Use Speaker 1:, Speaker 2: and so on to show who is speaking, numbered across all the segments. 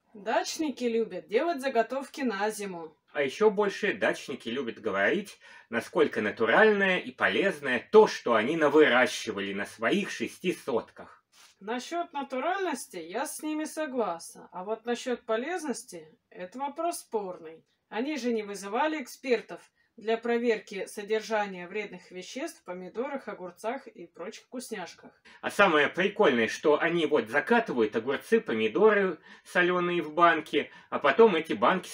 Speaker 1: Дачники любят делать заготовки на зиму.
Speaker 2: А еще больше дачники любят говорить, насколько натуральное и полезное то, что они навыращивали на своих 6 сотках.
Speaker 1: Насчет натуральности я с ними согласна, а вот насчет полезности это вопрос спорный. Они же не вызывали экспертов для проверки содержания вредных веществ в помидорах, огурцах и прочих вкусняшках.
Speaker 2: А самое прикольное, что они вот закатывают огурцы, помидоры соленые в банки, а потом эти банки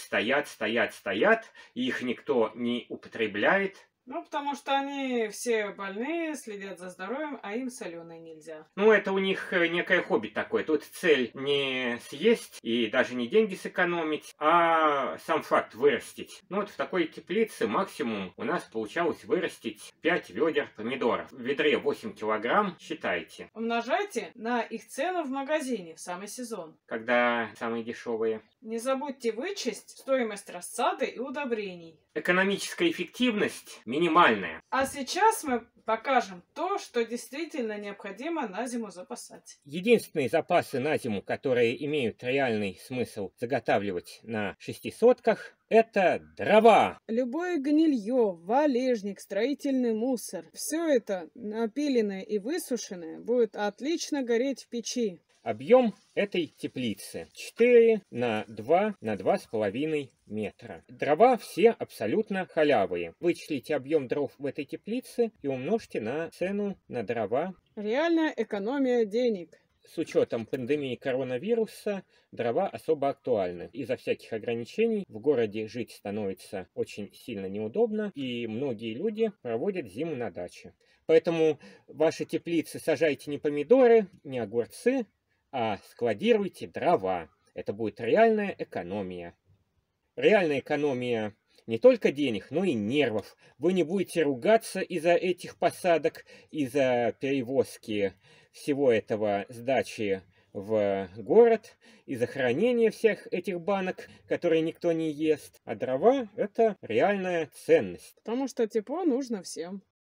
Speaker 2: стоят, и их никто не употребляет.
Speaker 1: Ну, потому что они все больные, следят за здоровьем, а им соленое нельзя.
Speaker 2: Ну, это у них некое хобби такое. Тут цель не съесть и даже не деньги сэкономить, а сам факт вырастить. Ну, вот в такой теплице максимум у нас получалось вырастить 5 ведер помидоров. В ведре 8 килограмм, считайте.
Speaker 1: Умножайте на их цену в магазине в самый сезон.
Speaker 2: Когда самые дешевые.
Speaker 1: Не забудьте вычесть стоимость рассады и удобрений.
Speaker 2: Экономическая эффективность минимальная.
Speaker 1: А сейчас мы покажем то, что действительно необходимо на зиму запасать.
Speaker 2: Единственные запасы на зиму, которые имеют реальный смысл заготавливать на 6 сотках, это дрова.
Speaker 1: Любое гнилье, валежник, строительный мусор, все это напиленное и высушенное будет отлично гореть в печи.
Speaker 2: Объем этой теплицы 4 на 2 на 2,5 метра. Дрова все абсолютно халявые. Вычислите объем дров в этой теплице и умножьте на цену на дрова.
Speaker 1: Реальная экономия денег.
Speaker 2: С учетом пандемии коронавируса дрова особо актуальны. Из-за всяких ограничений в городе жить становится очень сильно неудобно, и многие люди проводят зиму на даче. Поэтому в ваши теплицы сажайте не помидоры, не огурцы, а складируйте дрова. Это будет реальная экономия. Реальная экономия не только денег, но и нервов. Вы не будете ругаться из-за этих посадок, из-за перевозки всего этого с дачи в город, из-за хранения всех этих банок, которые никто не ест. А дрова – это реальная ценность.
Speaker 1: Потому что тепло нужно всем.